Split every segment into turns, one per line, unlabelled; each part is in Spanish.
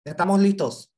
Ya estamos listos.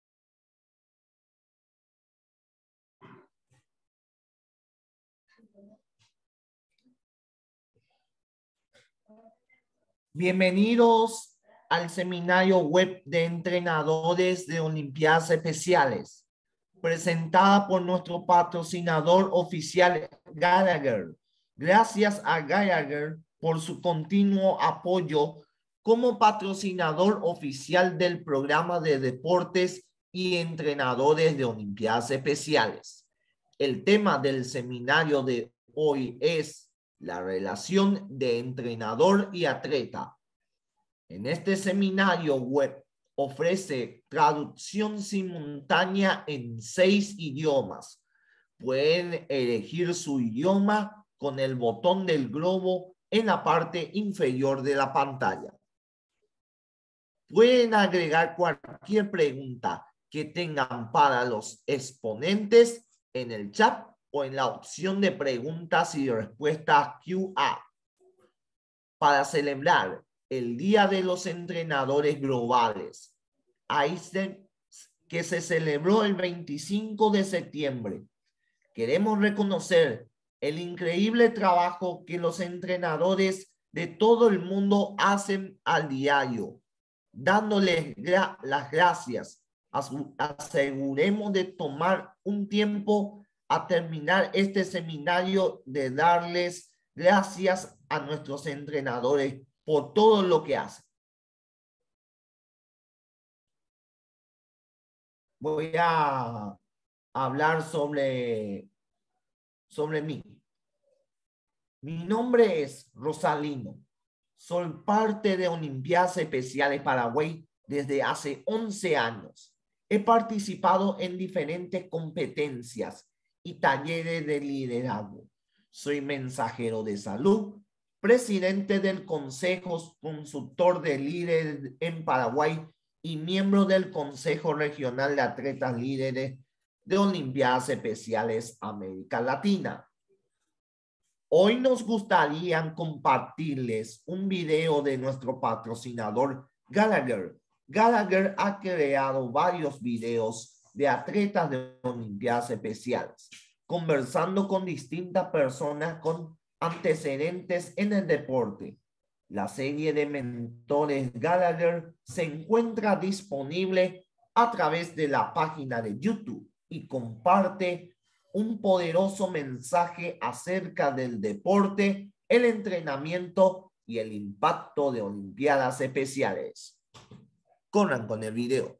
Bienvenidos al seminario web de entrenadores de Olimpiadas Especiales, presentada por nuestro patrocinador oficial Gallagher. Gracias a Gallagher por su continuo apoyo como patrocinador oficial del programa de deportes y entrenadores de Olimpiadas Especiales. El tema del seminario de hoy es la relación de entrenador y atleta. En este seminario web ofrece traducción simultánea en 6 idiomas. Pueden elegir su idioma con el botón del globo en la parte inferior de la pantalla. Pueden agregar cualquier pregunta que tengan para los exponentes en el chat o en la opción de preguntas y respuestas QA. Para celebrar el Día de los Entrenadores Globales, que se celebró el 25 de septiembre, queremos reconocer el increíble trabajo que los entrenadores de todo el mundo hacen al diario. Dándoles las gracias, aseguremos de tomar un tiempo a terminar este seminario de darles gracias a nuestros entrenadores por todo lo que hacen. Voy a hablar sobre mí. Mi nombre es Rosalino. Soy parte de Olimpiadas Especiales Paraguay desde hace 11 años. He participado en diferentes competencias y talleres de liderazgo. Soy mensajero de salud, presidente del Consejo Consultor de Líderes en Paraguay y miembro del Consejo Regional de Atletas Líderes de Olimpiadas Especiales América Latina. Hoy nos gustaría compartirles un video de nuestro patrocinador Gallagher. Gallagher ha creado varios videos de atletas de Olimpiadas Especiales, conversando con distintas personas con antecedentes en el deporte. La serie de mentores Gallagher se encuentra disponible a través de la página de YouTube y comparte un poderoso mensaje acerca del deporte, el entrenamiento y el impacto de Olimpiadas Especiales. Corran con el video.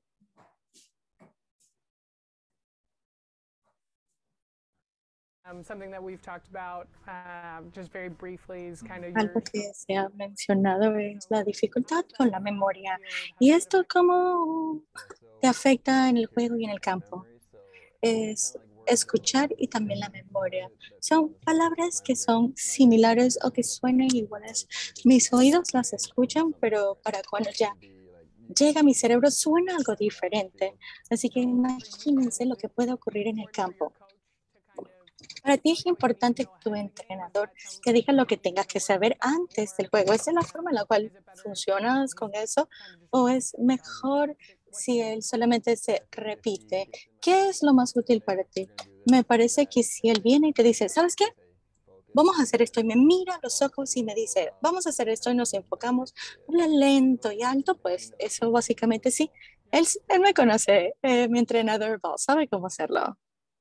Something that we've talked about just very briefly is kind of
Algo que se ha mencionado es la dificultad con la memoria. ¿Y esto cómo te afecta en el juego y en el campo? Es escuchar y también la memoria. Son palabras que son similares o que suenan iguales. Mis oídos las escuchan, pero para cuando ya llega a mi cerebro suena algo diferente. Así que imagínense lo que puede ocurrir en el campo. Para ti es importante que tu entrenador te diga lo que tengas que saber antes del juego. ¿Esa es la forma en la cual funcionas con eso? ¿O es mejor si él solamente se repite? ¿Qué es lo más útil para ti? Me parece que si él viene y te dice, ¿sabes qué? Vamos a hacer esto y me mira a los ojos y me dice, vamos a hacer esto y nos enfocamos, habla lento y alto, pues eso básicamente sí. Él me conoce, mi entrenador Val, sabe cómo hacerlo.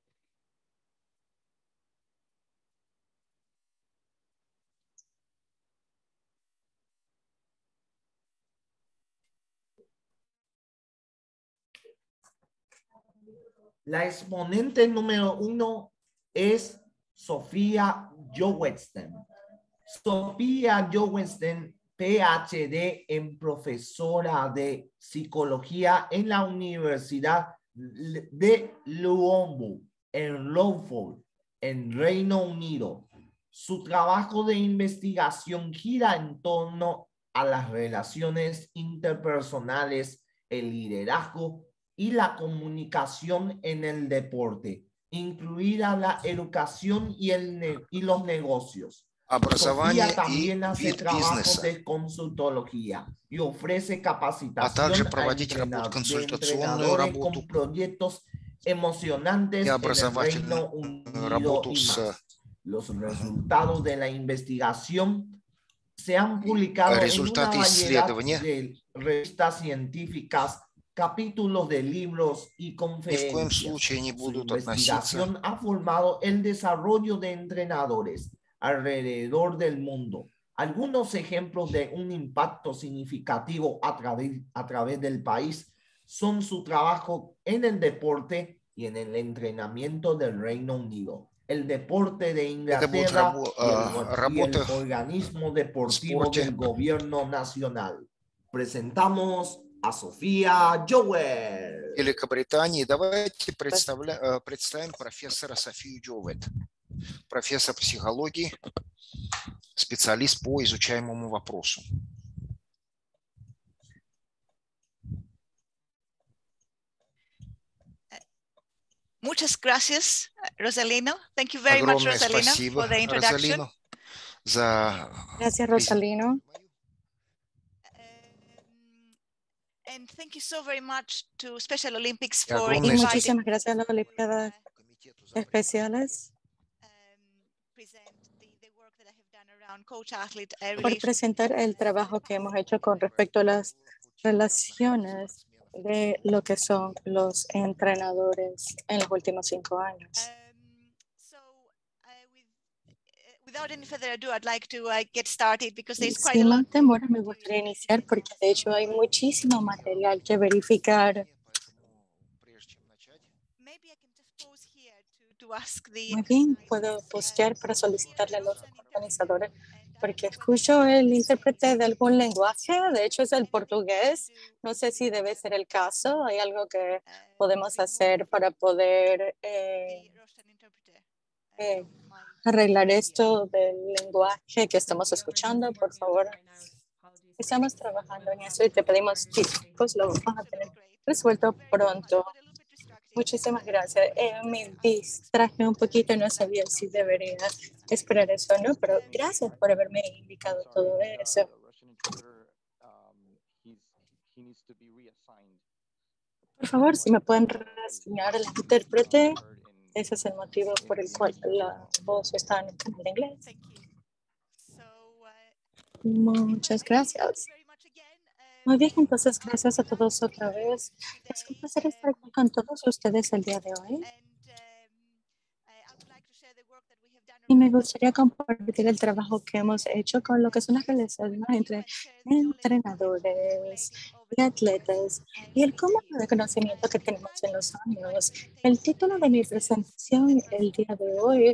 La exponente número 1 es Sofía Jowesten. Sofía Jowesten, PhD en profesora de psicología en la Universidad de Louisville, en Lowford, en Reino Unido. Su trabajo de investigación gira en torno a las relaciones interpersonales, el liderazgo y la comunicación en el deporte, incluida la educación y los negocios.
образования
Sofía
и
también hace
вид
trabajos
бизнеса,
de consultología y ofrece
а
capacitación
также
a
проводить консультационную
entrenadores
работу
con proyectos
и
emocionantes en el
образовательную
Reino Unido
работу
y
с
más. Los resultados de la investigación se han publicado en una
результаты
variedad
исследования.
de revistas científicas, capítulos de libros y
Ни в коем
conferencias.
случае не
Su
будут относиться
investigación ha formado el desarrollo de entrenadores alrededor del mundo. Algunos ejemplos de un impacto significativo a través del país son su trabajo en el deporte y en el entrenamiento del Reino Unido, el deporte de
Это будет
Inglaterra y el
работа
organismo
в
deportivo
спорте.
del gobierno nacional. Presentamos a Sofía Jower.
Великобритании. Давайте представим профессора Софию Джовет, профессор психологии, специалист по изучаемому вопросу.
Muchas gracias, Rosalino. Thank you very much,
Огромное
Rosalino,
спасибо,
for the introduction.
Розалино, за
Gracias, Rosalino.
And thank you so very much to Special Olympics
Y
for
огромное
Y
спасибо
inviting
muchísimas gracias a las Olimpiadas
Комитету за
Especiales
present the work that I have done around coach-athlete
por
relations.
presentar el trabajo que hemos hecho con respecto a las relaciones de lo que son los entrenadores en los últimos 5 años.
Without any further ado, I'd like to get started because there's quite
Sin
a lot.
más demora, me gustaría iniciar porque de hecho hay muchísimo material que verificar.
Прежде чем начать,
Maybe I can just pause here to ask the
Muy bien, puedo postear para solicitarle a los organizadores, porque escucho el intérprete de algún lenguaje, de hecho es el portugués, no sé si debe ser el caso, hay algo que podemos hacer para poder arreglar esto del lenguaje que estamos escuchando, por favor. Estamos trabajando en eso y te pedimos chicos, lo vamos a tener resuelto pronto. Muchísimas gracias. Me distraje un poquito, no sabía si debería esperar eso o no, pero gracias por haberme indicado todo eso. Por favor, si me pueden reasignar al intérprete, ese es el motivo por el cual la voz está en inglés. Muchas gracias. Muy bien, entonces gracias a todos otra vez. Es un placer estar aquí con todos ustedes el día de hoy. Y me gustaría compartir el trabajo que hemos hecho con lo que son las relaciones entre entrenadores y atletas y el cúmulo de conocimiento que tenemos en los años. El título de mi presentación el día de hoy,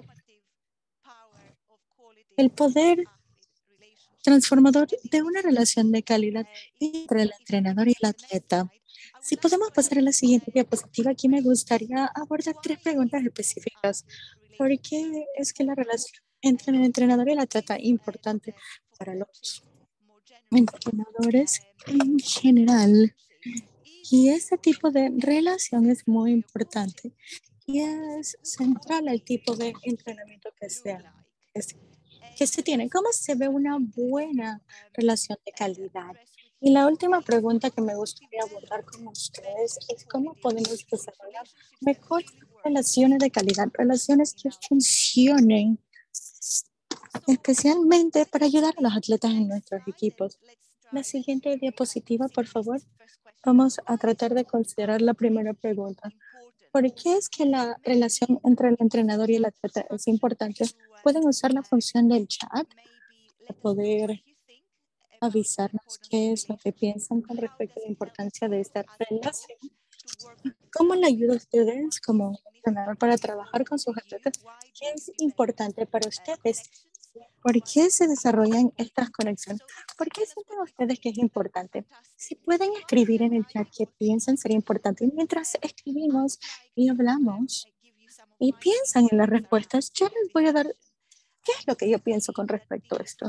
el poder transformador de una relación de calidad entre el entrenador y el atleta. Si podemos pasar a la siguiente diapositiva, aquí me gustaría abordar 3 preguntas específicas. ¿Por qué es que la relación entre el entrenador y el atleta es importante para los entrenadores en general? Y este tipo de relación es muy importante y es central al tipo de entrenamiento que se tiene. ¿Cómo se ve una buena relación de calidad? Y la última pregunta que me gustaría abordar con ustedes es cómo podemos desarrollar mejores relaciones de calidad, relaciones que funcionen, especialmente para ayudar a los atletas en nuestros equipos. La siguiente diapositiva, por favor. Vamos a tratar de considerar la primera pregunta. ¿Por qué es que la relación entre el entrenador y el atleta es importante? Pueden usar la función del chat para poder avisarnos qué es lo que piensan con respecto a la importancia de esta relación. ¿Cómo le ayuda a ustedes como entrenador para trabajar con sus atletas? ¿Qué es importante para ustedes? ¿Por qué se desarrollan estas conexiones? ¿Por qué sienten ustedes que es importante? Si pueden escribir en el chat qué piensan sería importante. Y mientras escribimos y hablamos y piensan en las respuestas, yo les voy a dar qué es lo que yo pienso con respecto a esto.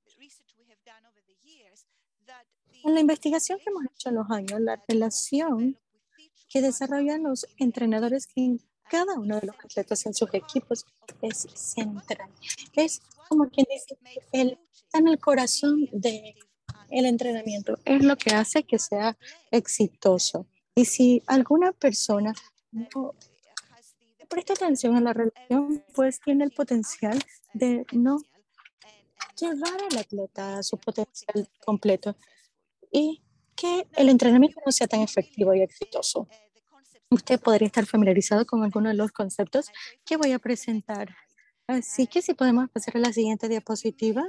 En la investigación que hemos hecho en los años, la relación que desarrollan los entrenadores que cada uno de los atletas en sus equipos es central. Es como quien dice, está en el corazón del entrenamiento. Es lo que hace que sea exitoso. Y si alguna persona no presta atención a la relación, pues tiene el potencial de no llevar al atleta a su potencial completo y que el entrenamiento no sea tan efectivo y exitoso. Usted podría estar familiarizado con algunos de los conceptos que voy a presentar. Así que si podemos pasar a la siguiente diapositiva,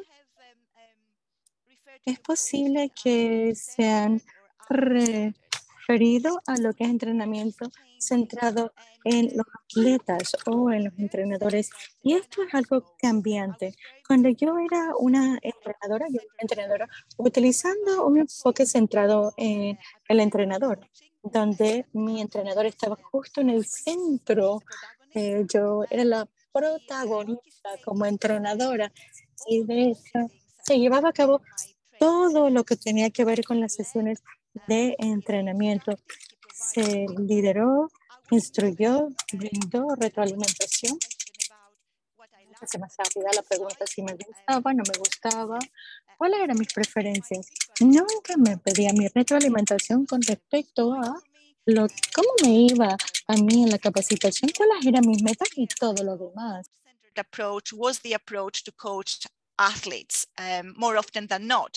es posible que se han referido a lo que es entrenamiento centrado en los atletas o en los entrenadores. Y esto es algo cambiante. Cuando yo era una entrenadora, utilizando un enfoque centrado en el entrenador, donde mi entrenador estaba justo en el centro. Yo era la protagonista como entrenadora y de hecho se llevaba a cabo todo lo que tenía que ver con las sesiones de entrenamiento. Se lideró, instruyó, brindó retroalimentación. Se me hacía la pregunta si me gustaba, no me gustaba, cuáles eran mis preferencias. Nunca me pedía mi retroalimentación con respecto a cómo me iba a mí en la capacitación, cuáles eran mis metas y todo lo demás.
Approach was the approach to coach athletes more often than not.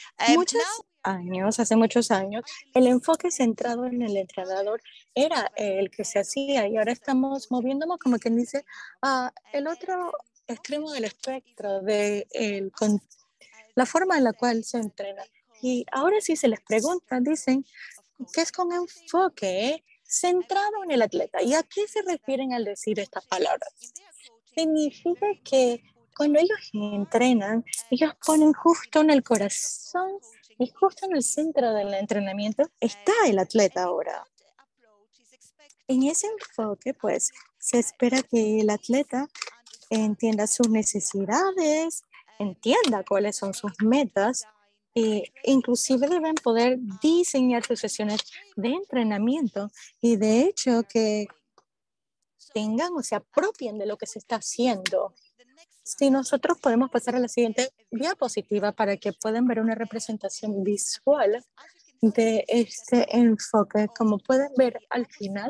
Hace muchos años, el enfoque centrado en el entrenador era el que se hacía y ahora estamos moviéndonos, como quien dice, a el otro extremo del espectro de la forma en la cual se entrena. Y ahora sí se les pregunta, dicen que es con enfoque centrado en el atleta. ¿Y a qué se refieren al decir estas palabras? Significa que cuando ellos entrenan, ellos ponen justo en el corazón y justo en el centro del entrenamiento está el atleta ahora. En ese enfoque, pues, se espera que el atleta entienda sus necesidades, entienda cuáles son sus metas e inclusive deben poder diseñar sus sesiones de entrenamiento y de hecho que tengan o se apropien de lo que se está haciendo. Si nosotros podemos pasar a la siguiente diapositiva para que puedan ver una representación visual de este enfoque, como pueden ver al final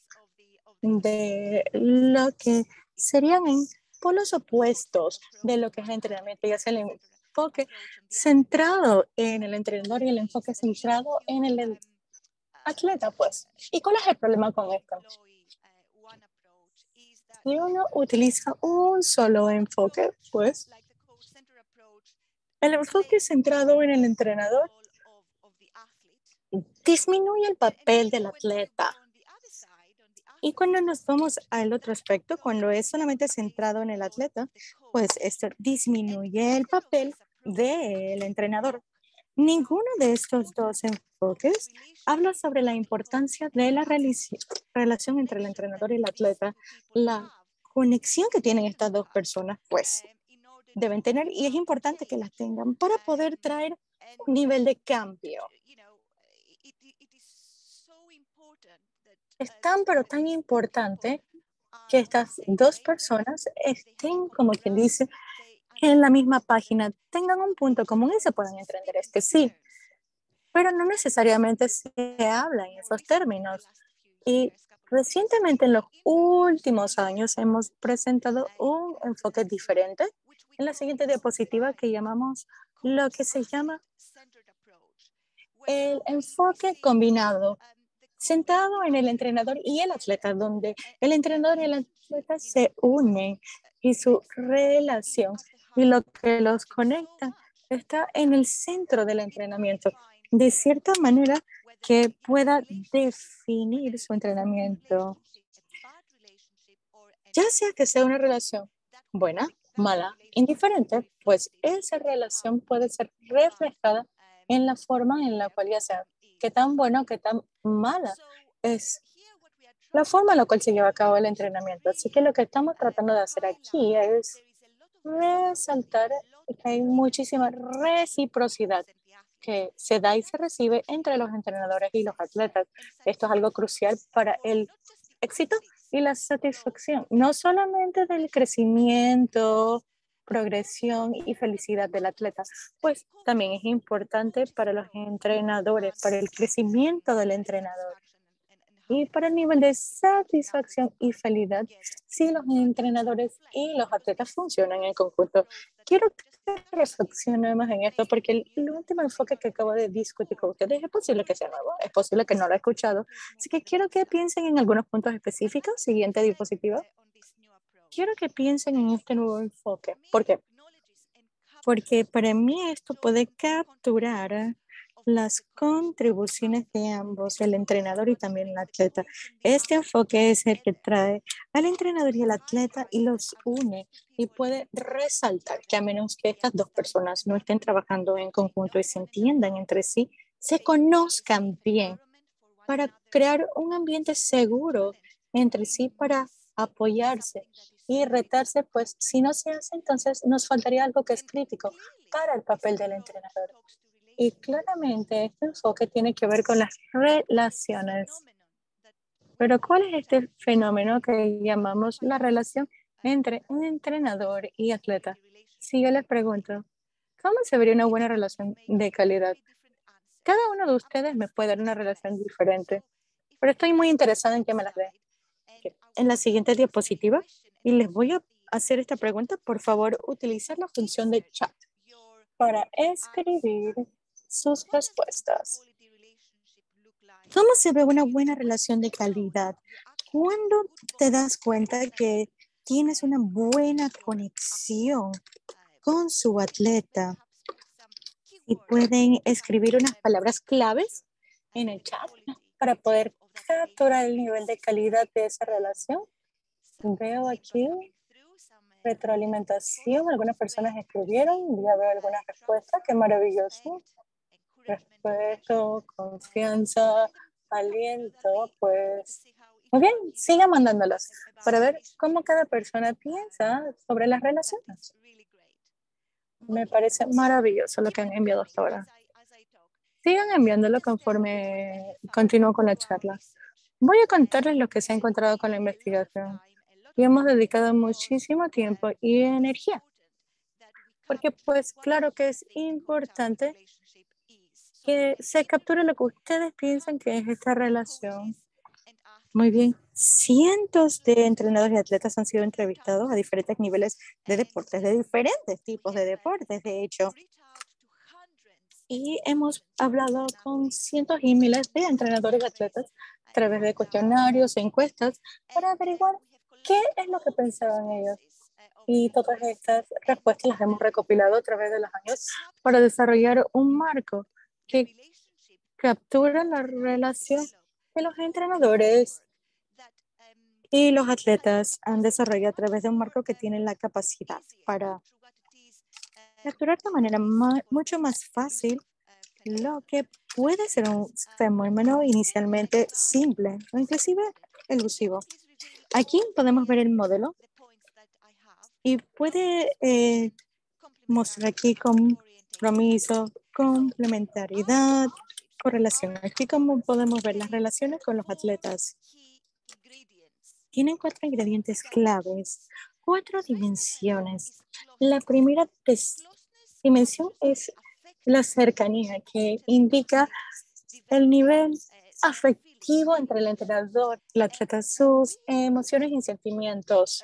de lo que serían en polos opuestos de lo que es el entrenamiento, ya sea el enfoque centrado en el entrenador y el enfoque centrado en el atleta, pues. ¿Y cuál es el problema con esto? Si uno utiliza un solo enfoque, pues el enfoque centrado en el entrenador disminuye el papel del atleta. Y cuando nos vamos al otro aspecto, cuando es solamente centrado en el atleta, pues esto disminuye el papel del entrenador. Ninguno de estos dos enfoques habla sobre la importancia de la relación entre el entrenador y el atleta, la conexión que tienen estas dos personas, pues deben tener y es importante que las tengan para poder traer un nivel de cambio. Es tan, pero tan importante que estas dos personas estén, como quien dice, en la misma página, tengan un punto común y se puedan entender sí. Pero no necesariamente se habla en esos términos. Y recientemente, en los últimos años, hemos presentado un enfoque diferente en la siguiente diapositiva que llamamos lo que se llama el enfoque combinado, centrado en el entrenador y el atleta, donde el entrenador y el atleta se unen y su relación y lo que los conecta está en el centro del entrenamiento, de cierta manera que pueda definir su entrenamiento, ya sea que sea una relación buena, mala, indiferente, pues esa relación puede ser reflejada en la forma en la cual ya sea qué tan bueno, qué tan mala es la forma en la cual se lleva a cabo el entrenamiento. Así que lo que estamos tratando de hacer aquí es resaltar que hay muchísima reciprocidad que se da y se recibe entre los entrenadores y los atletas. Esto es algo crucial para el éxito y la satisfacción, no solamente del crecimiento, progresión y felicidad del atleta, pues también es importante para los entrenadores, para el crecimiento del entrenador y para el nivel de satisfacción y felicidad si los entrenadores y los atletas funcionan en conjunto. Quiero que reflexionemos en esto porque el último enfoque que acabo de discutir con ustedes es posible que sea nuevo, es posible que no lo he escuchado, así que quiero que piensen en algunos puntos específicos. Siguiente diapositiva. Quiero que piensen en este nuevo enfoque. ¿Por qué? Porque para mí esto puede capturar las contribuciones de ambos, el entrenador y también el atleta. Este enfoque es el que trae al entrenador y al atleta y los une y puede resaltar que a menos que estas dos personas no estén trabajando en conjunto y se entiendan entre sí, se conozcan bien para crear un ambiente seguro entre sí para apoyarse y retarse, pues si no se hace, entonces nos faltaría algo que es crítico para el papel del entrenador. Y claramente este enfoque tiene que ver con las relaciones. Pero ¿cuál es este fenómeno que llamamos la relación entre un entrenador y atleta? Si yo les pregunto, ¿cómo se vería una buena relación de calidad? Cada uno de ustedes me puede dar una relación diferente, pero estoy muy interesada en que me las dé. En la siguiente diapositiva, y les voy a hacer esta pregunta, por favor, utilizar la función de chat para escribir sus respuestas. ¿Cómo se ve una buena relación de calidad? ¿Cuándo te das cuenta que tienes una buena conexión con su atleta? Y pueden escribir unas palabras claves en el chat para poder capturar el nivel de calidad de esa relación. Veo aquí retroalimentación, algunas personas escribieron, ya veo algunas respuestas, qué maravilloso. Respeto, confianza, aliento, pues muy bien, sigan mandándolas para ver cómo cada persona piensa sobre las relaciones. Me parece maravilloso lo que han enviado hasta ahora. Sigan enviándolo conforme continúo con la charla. Voy a contarles lo que se ha encontrado con la investigación. Y hemos dedicado muchísimo tiempo y energía. Porque pues claro que es importante que se capture lo que ustedes piensan que es esta relación. Muy bien. Cientos de entrenadores y atletas han sido entrevistados a diferentes niveles de deportes, de diferentes tipos de deportes, de hecho. Y hemos hablado con cientos y miles de entrenadores y atletas a través de cuestionarios e encuestas para averiguar qué es lo que pensaban ellos. Y todas estas respuestas las hemos recopilado a través de los años para desarrollar un marco que captura la relación que los entrenadores y los atletas han desarrollado a través de un marco que tiene la capacidad para capturar de manera mucho más fácil lo que puede ser un fenómeno inicialmente simple o inclusive elusivo. Aquí podemos ver el modelo y puede mostrar aquí compromiso, complementariedad, correlación. Aquí como podemos ver las relaciones con los atletas. Tienen 4 ingredientes claves, 4 dimensiones. La primera dimensión es la cercanía, que indica el nivel afectivo entre el entrenador y el atleta, sus emociones y sentimientos.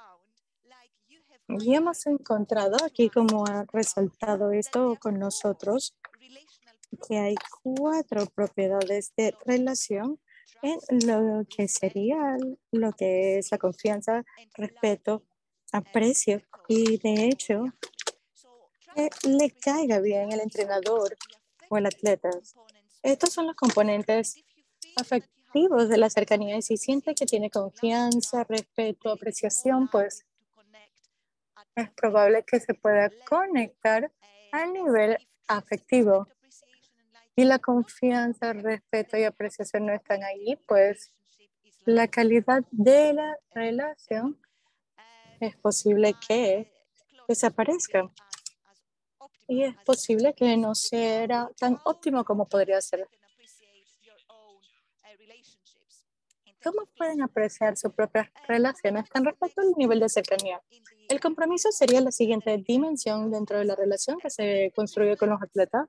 Y hemos encontrado aquí, como ha resaltado esto con nosotros, que hay 4 propiedades de relación en lo que sería lo que es la confianza, respeto, aprecio y de hecho que le caiga bien el entrenador o el atleta. Estos son los componentes afectivos de la cercanía y si siente que tiene confianza, respeto, apreciación, pues es probable que se pueda conectar al nivel afectivo. Y la confianza, respeto y apreciación no están allí, pues la calidad de la relación es posible que desaparezca. Y es posible que no sea tan óptimo como podría ser. ¿Cómo pueden apreciar sus propias relaciones con respecto al nivel de cercanía? El compromiso sería la siguiente dimensión dentro de la relación que se construye con los atletas.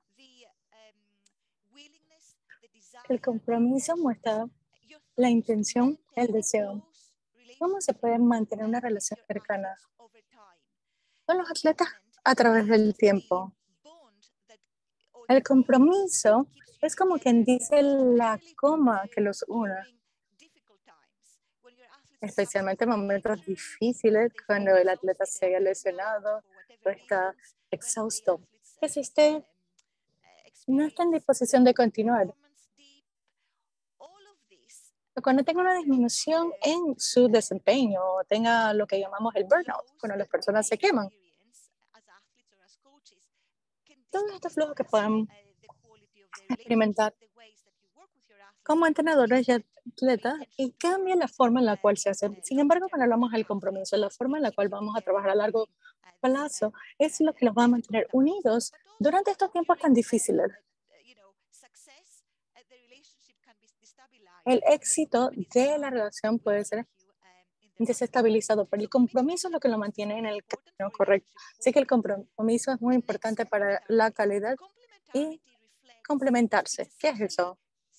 El compromiso muestra la intención, el deseo. ¿Cómo se puede mantener una relación cercana con los atletas a través del tiempo? El compromiso es como quien dice la coma que los une, especialmente en momentos difíciles, cuando el atleta se haya lesionado o está exhausto, que si usted no está en disposición de continuar, o cuando tenga una disminución en su desempeño, o tenga lo que llamamos el burnout, cuando las personas se queman. Todos estos flujos que pueden experimentar como entrenadores y atletas y cambia la forma en la cual se hace. Sin embargo, cuando hablamos del compromiso, la forma en la cual vamos a trabajar a largo plazo es lo que los va a mantener unidos durante estos tiempos tan difíciles. El éxito de la relación puede ser desestabilizado, pero el compromiso es lo que lo mantiene en el camino correcto. Así que el compromiso es muy importante para la calidad y complementarse. ¿Qué es eso?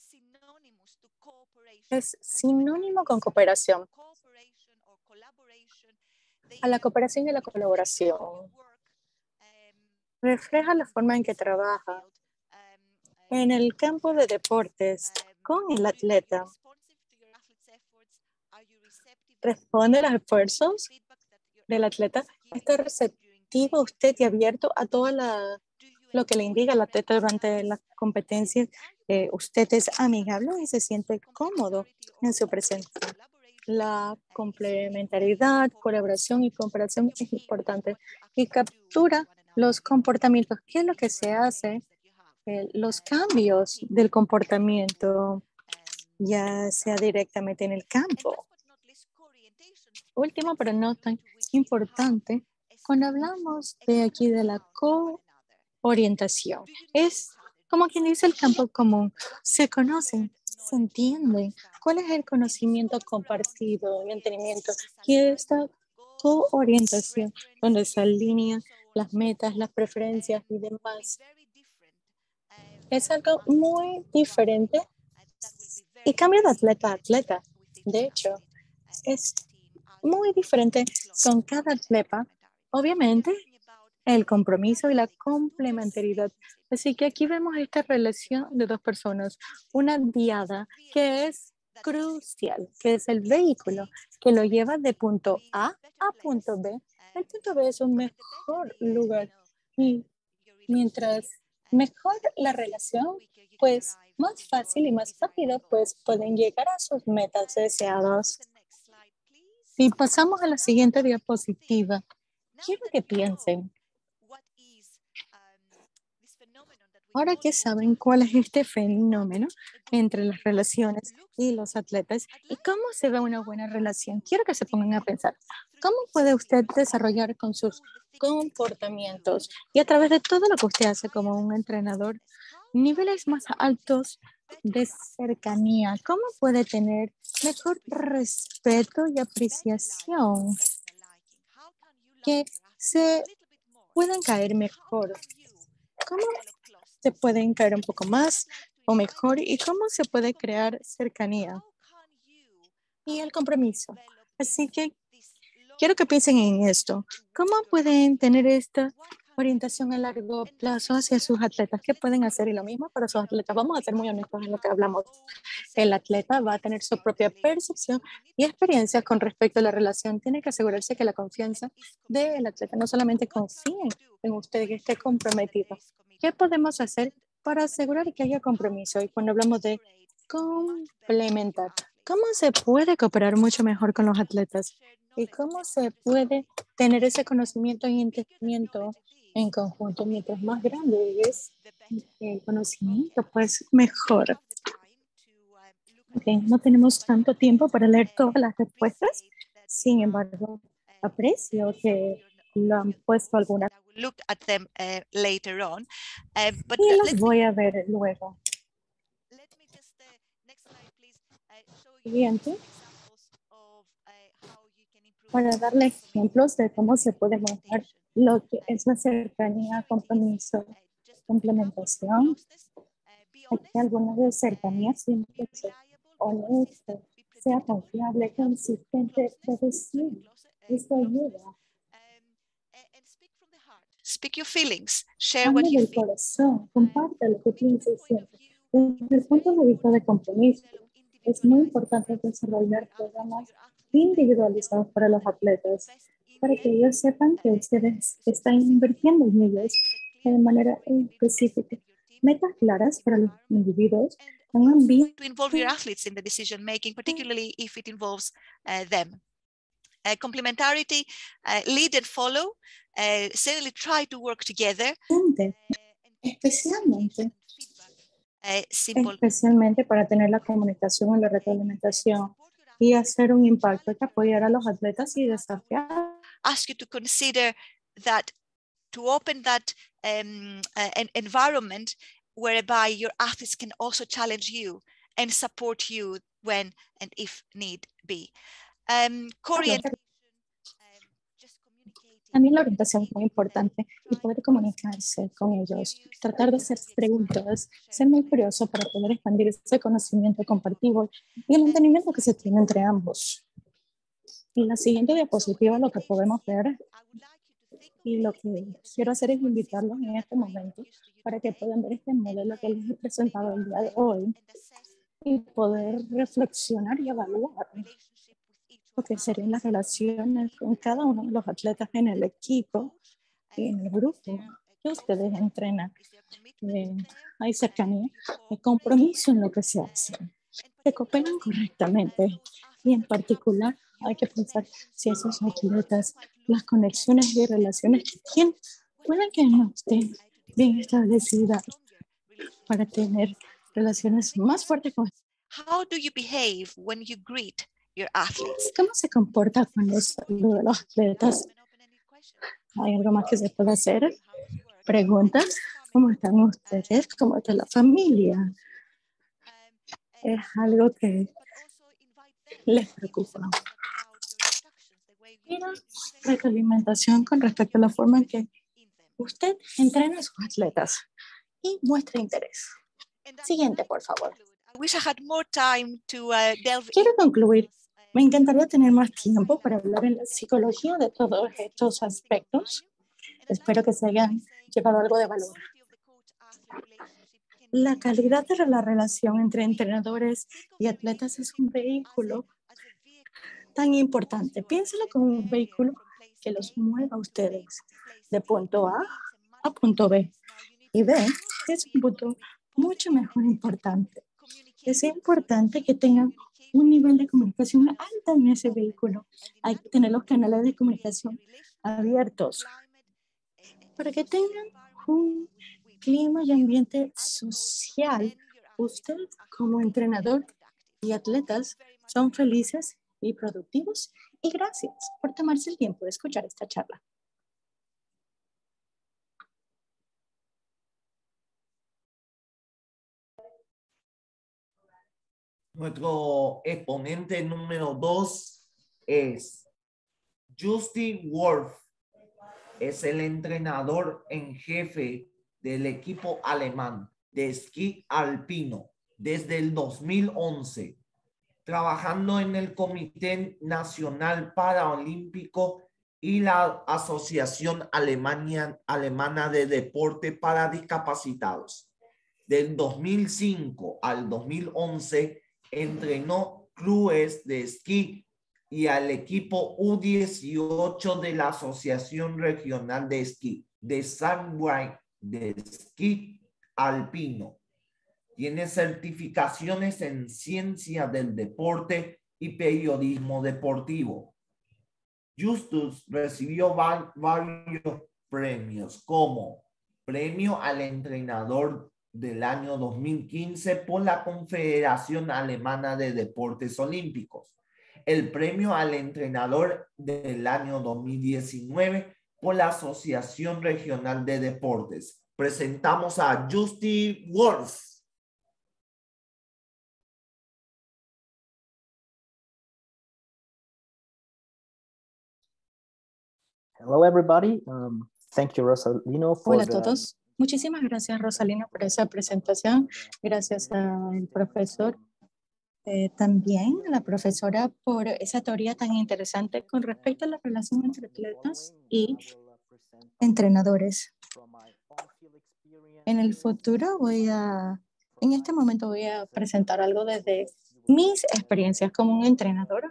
Es sinónimo con cooperación. A la cooperación y la colaboración. Refleja la forma en que trabaja en el campo de deportes con el atleta. Responde a los esfuerzos del atleta. ¿Está receptivo usted y abierto a todo lo que le indica el atleta durante las competencias? ¿Usted es amigable y se siente cómodo en su presencia? La complementariedad, colaboración y cooperación es importante y captura los comportamientos. ¿Qué es lo que se hace? Los cambios del comportamiento, ya sea directamente en el campo. Último, pero no tan importante, cuando hablamos de aquí de la coorientación, es como quien dice el campo común. Se conocen, se entienden. ¿Cuál es el conocimiento compartido y entendimiento? Y esta coorientación, donde se alinean las metas, las preferencias y demás. Es algo muy diferente y cambia de atleta a atleta. De hecho, es muy diferente con cada atleta. Obviamente, el compromiso y la complementariedad. Así que aquí vemos esta relación de dos personas, una diada que es crucial, que es el vehículo que lo lleva de punto A punto B. El punto B es un mejor lugar y mientras mejor la relación, pues más fácil y más rápido pues pueden llegar a sus metas deseadas. Y pasamos a la siguiente diapositiva. Quiero que piensen. Ahora que saben cuál es este fenómeno entre las relaciones y los atletas y cómo se ve una buena relación, quiero que se pongan a pensar, ¿cómo puede usted desarrollar con sus comportamientos y a través de todo lo que usted hace como un entrenador, niveles más altos de cercanía? ¿Cómo puede tener mejor respeto y apreciación? Que se puedan caer mejor. ¿Cómo se pueden caer un poco más o mejor? ¿Y cómo se puede crear cercanía? Y el compromiso. Así que quiero que piensen en esto. ¿Cómo pueden tener esta orientación a largo plazo hacia sus atletas? ¿Qué pueden hacer? Y lo mismo para sus atletas. Vamos a ser muy honestos en lo que hablamos. El atleta va a tener su propia percepción y experiencia con respecto a la relación. Tiene que asegurarse que la confianza del atleta no solamente confíe en usted, que esté comprometido. ¿Qué podemos hacer para asegurar que haya compromiso? Y cuando hablamos de complementar, ¿cómo se puede cooperar mucho mejor con los atletas? ¿Y cómo se puede tener ese conocimiento y entendimiento en conjunto? Mientras más grande es el conocimiento, pues mejor. Okay, no tenemos tanto tiempo para leer todas las respuestas. Sin embargo, aprecio que lo han puesto algunas.
Look at them later on. But
Y las voy a ver luego.
let me just next slide, please, show
siguiente para darle ejemplos de cómo se puede mejorar lo que es la cercanía, compromiso, complementación. Aquí algunas de cercanías tienen que ser honesto, sea confiable, consistente, predecible. Esto ayuda.
Speak your feelings, share
Hable
what you
del
feel.
corazón, comparte lo que piensa y siente. Desde el punto de vista de compromiso, es muy importante desarrollar programas individualizados para los atletas, para que ellos sepan que ustedes están invirtiendo en ellos de manera específica. Metas claras para los individuos, un ambiente
To involve your athletes in the decision making, particularly if it involves them. Complementarity, lead and follow, certainly try to work together.
Especialmente para tener la comunicación y la retroalimentación y hacer un impacto que apoyar a los atletas y desafiar.
Ask you to consider that, to open that an environment whereby your athletes can also challenge you and support you when and if need be.
También la orientación es muy importante y poder comunicarse con ellos, tratar de hacer preguntas, ser muy curioso para poder expandir ese conocimiento compartido y el entendimiento que se tiene entre ambos. En la siguiente diapositiva lo que podemos ver y lo que quiero hacer es invitarlos en este momento para que puedan ver este modelo que les he presentado el día de hoy y poder reflexionar y evaluar lo que serían las relaciones con cada uno de los atletas en el equipo y en el grupo que ustedes entrenan. Hay cercanía, hay compromiso en lo que se hace, se cooperan correctamente y en particular hay que pensar si esos atletas, las conexiones y relaciones que tienen, pueden que no estén bien establecidas para tener relaciones más fuertes con.
How do you behave when you greet your athletes?
¿Cómo se comporta con los saludos de los atletas? ¿Hay algo más que se puede hacer? Preguntas, ¿cómo están ustedes? ¿Cómo está la familia? Es algo que les preocupa. Y la retroalimentación con respecto a la forma en que usted entrena a sus atletas y muestra interés. Siguiente, por favor. Quiero concluir. Me encantaría tener más tiempo para hablar en la psicología de todos estos aspectos. Espero que se hayan llevado algo de valor. La calidad de la relación entre entrenadores y atletas es un vehículo tan importante. Piénselo como un vehículo que los mueva a ustedes de punto A a punto B. Y B es un punto mucho mejor importante. Es importante que tengan un nivel de comunicación alto en ese vehículo. Hay que tener los canales de comunicación abiertos para que tengan un clima y ambiente social. Usted como entrenador y atletas son felices y productivos. Y gracias por tomarse el tiempo de escuchar esta charla.
Nuestro exponente número 2 es Justin Wolf. Es el entrenador en jefe del equipo alemán de esquí alpino desde el 2011, trabajando en el Comité Nacional Paralímpico y la Asociación Alemana de Deporte para Discapacitados. Del 2005 al 2011 entrenó clubes de esquí y al equipo U18 de la Asociación Regional de Esquí de Sandwich de esquí alpino. Tiene certificaciones en ciencia del deporte y periodismo deportivo. Justus recibió varios premios, como Premio al Entrenador del año 2015 por la Confederación Alemana de Deportes Olímpicos, el Premio al Entrenador del año 2019 por la Asociación Regional de Deportes. Presentamos a Justin Wolf.
Hello, everybody. Thank you, Rosalino, for
Hola a todos. Muchísimas gracias, Rosalino, por esa presentación. Gracias al profesor, también a la profesora, por esa teoría tan interesante con respecto a la relación entre atletas y entrenadores. En el futuro en este momento voy a presentar algo desde mis experiencias como un entrenador.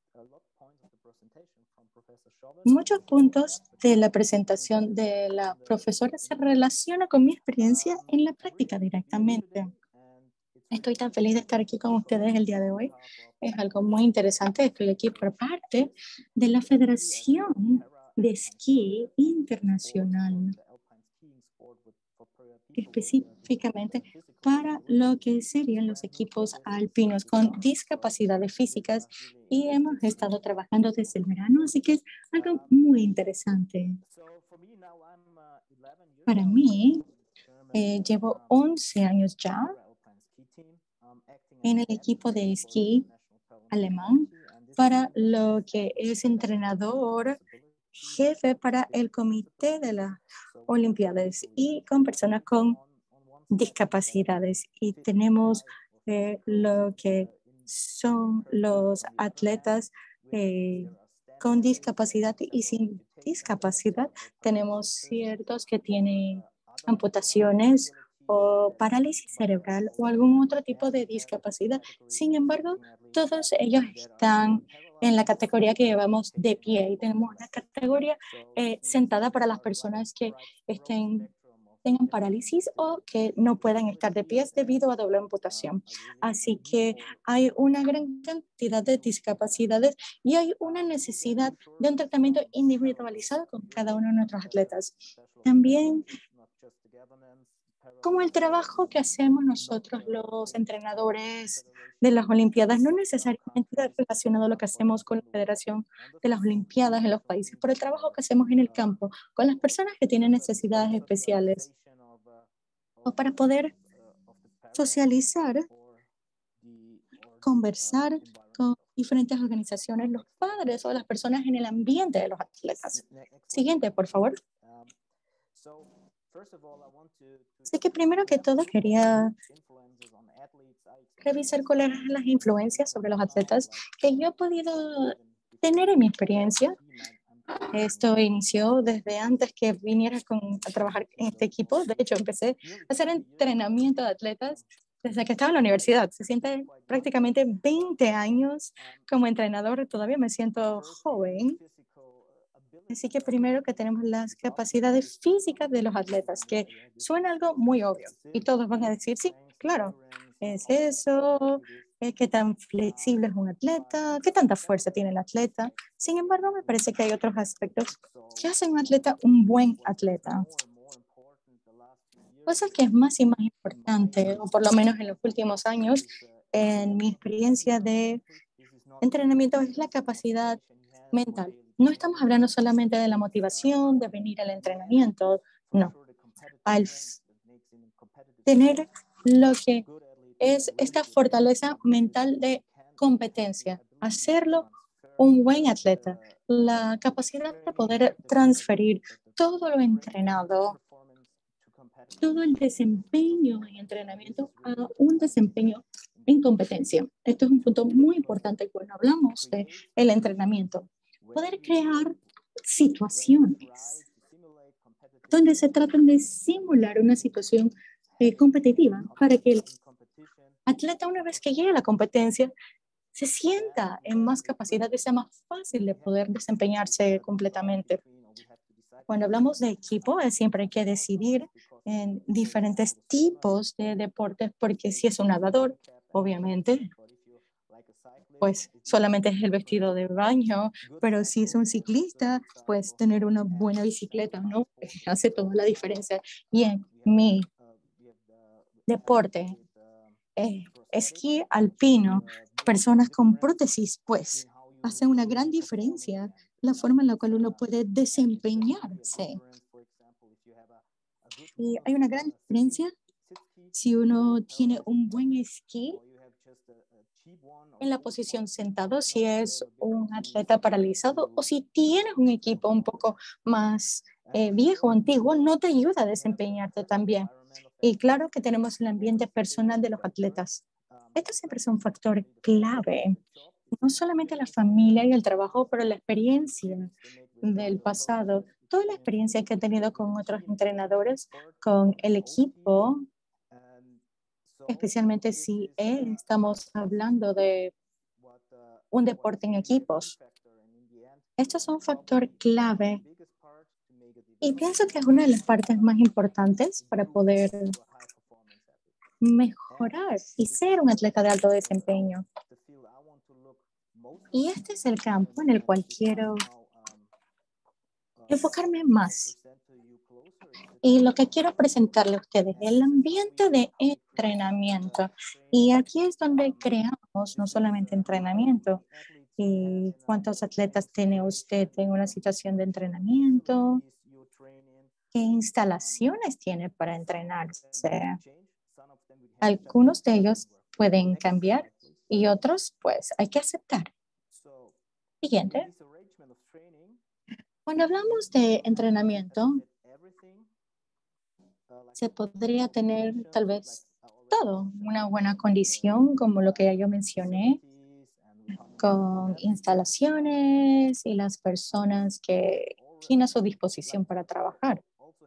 Muchos puntos de la presentación de la profesora se relacionan con mi experiencia en la práctica directamente. Estoy tan feliz de estar aquí con ustedes el día de hoy. Es algo muy interesante. Estoy aquí por parte de la Federación de Esquí Internacional, específicamente para lo que serían los equipos alpinos con discapacidades físicas, y hemos estado trabajando desde el verano, así que es algo muy interesante. Para mí, llevo 11 años ya en el equipo de esquí alemán para lo que es entrenador jefe para el comité de las Olimpiadas y con personas con discapacidades. Y tenemos lo que son los atletas con discapacidad y sin discapacidad. Tenemos ciertos que tienen amputaciones o parálisis cerebral o algún otro tipo de discapacidad. Sin embargo, todos ellos están en la categoría que llevamos de pie, y tenemos una categoría sentada para las personas que tengan parálisis o que no puedan estar de pies debido a doble amputación. Así que hay una gran cantidad de discapacidades y hay una necesidad de un tratamiento individualizado con cada uno de nuestros atletas. También, como el trabajo que hacemos nosotros los entrenadores de las Olimpiadas, no necesariamente relacionado a lo que hacemos con la Federación de las Olimpiadas en los países, pero el trabajo que hacemos en el campo con las personas que tienen necesidades especiales, o para poder socializar, conversar con diferentes organizaciones, los padres o las personas en el ambiente de los atletas. Siguiente, por favor. Así que primero que todo quería revisar cuáles eran las influencias sobre los atletas que yo he podido tener en mi experiencia. Esto inició desde antes que viniera a trabajar en este equipo. De hecho, empecé a hacer entrenamiento de atletas desde que estaba en la universidad. Se siente prácticamente 20 años como entrenador. Todavía me siento joven. Así que primero que tenemos las capacidades físicas de los atletas, que suena algo muy obvio. Y todos van a decir, sí, claro, es eso, qué tan flexible es un atleta, qué tanta fuerza tiene el atleta. Sin embargo, me parece que hay otros aspectos que hacen un atleta un buen atleta. Cosa que es más y más importante, o por lo menos en los últimos años, en mi experiencia de entrenamiento, es la capacidad mental. No estamos hablando solamente de la motivación, de venir al entrenamiento, no. Al tener lo que es esta fortaleza mental de competencia, hacerlo un buen atleta, la capacidad de poder transferir todo lo entrenado, todo el desempeño en entrenamiento a un desempeño en competencia. Esto es un punto muy importante cuando hablamos de el entrenamiento. Poder crear situaciones donde se tratan de simular una situación competitiva para que el atleta, una vez que llegue a la competencia, se sienta en más capacidad y sea más fácil de poder desempeñarse completamente. Cuando hablamos de equipo, siempre hay que decidir en diferentes tipos de deportes, porque si es un nadador, obviamente, pues solamente es el vestido de baño, pero si es un ciclista, pues tener una buena bicicleta, ¿no? Hace toda la diferencia. Y en mi deporte, esquí alpino, personas con prótesis, pues hace una gran diferencia la forma en la cual uno puede desempeñarse. Y hay una gran diferencia si uno tiene un buen esquí en la posición sentado si es un atleta paralizado o si tienes un equipo un poco más viejo o antiguo, no te ayuda a desempeñarte tan bien. Y claro que tenemos el ambiente personal de los atletas. Esto siempre es un factor clave. No solamente la familia y el trabajo, pero la experiencia del pasado, toda la experiencia que he tenido con otros entrenadores, con el equipo, especialmente si estamos hablando de un deporte en equipos. Esto es un factor clave y pienso que es una de las partes más importantes para poder mejorar y ser un atleta de alto desempeño. Y este es el campo en el cual quiero enfocarme más. Y lo que quiero presentarle a ustedes es el ambiente de entrenamiento. Y aquí es donde creamos no solamente entrenamiento. ¿Y cuántos atletas tiene usted en una situación de entrenamiento? ¿Qué instalaciones tiene para entrenarse? Algunos de ellos pueden cambiar y otros, pues, hay que aceptar. Siguiente. Cuando hablamos de entrenamiento, se podría tener tal vez todo, una buena condición, como lo que ya yo mencioné, con instalaciones y las personas que tienen a su disposición para trabajar.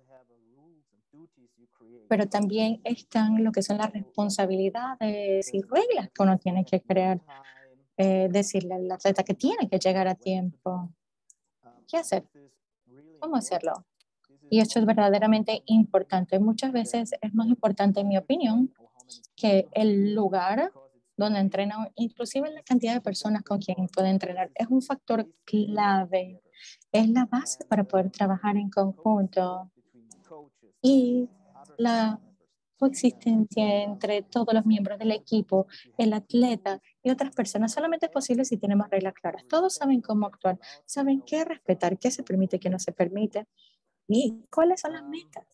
Pero también están lo que son las responsabilidades y reglas que uno tiene que crear. Decirle al atleta que tiene que llegar a tiempo. ¿Qué hacer? ¿Cómo hacerlo? Y esto es verdaderamente importante. Muchas veces es más importante, en mi opinión, que el lugar donde entrena, inclusive la cantidad de personas con quien puede entrenar, es un factor clave. Es la base para poder trabajar en conjunto. Y la coexistencia entre todos los miembros del equipo, el atleta y otras personas solamente es posible si tenemos reglas claras. Todos saben cómo actuar, saben qué respetar, qué se permite, qué no se permite y cuáles son las metas.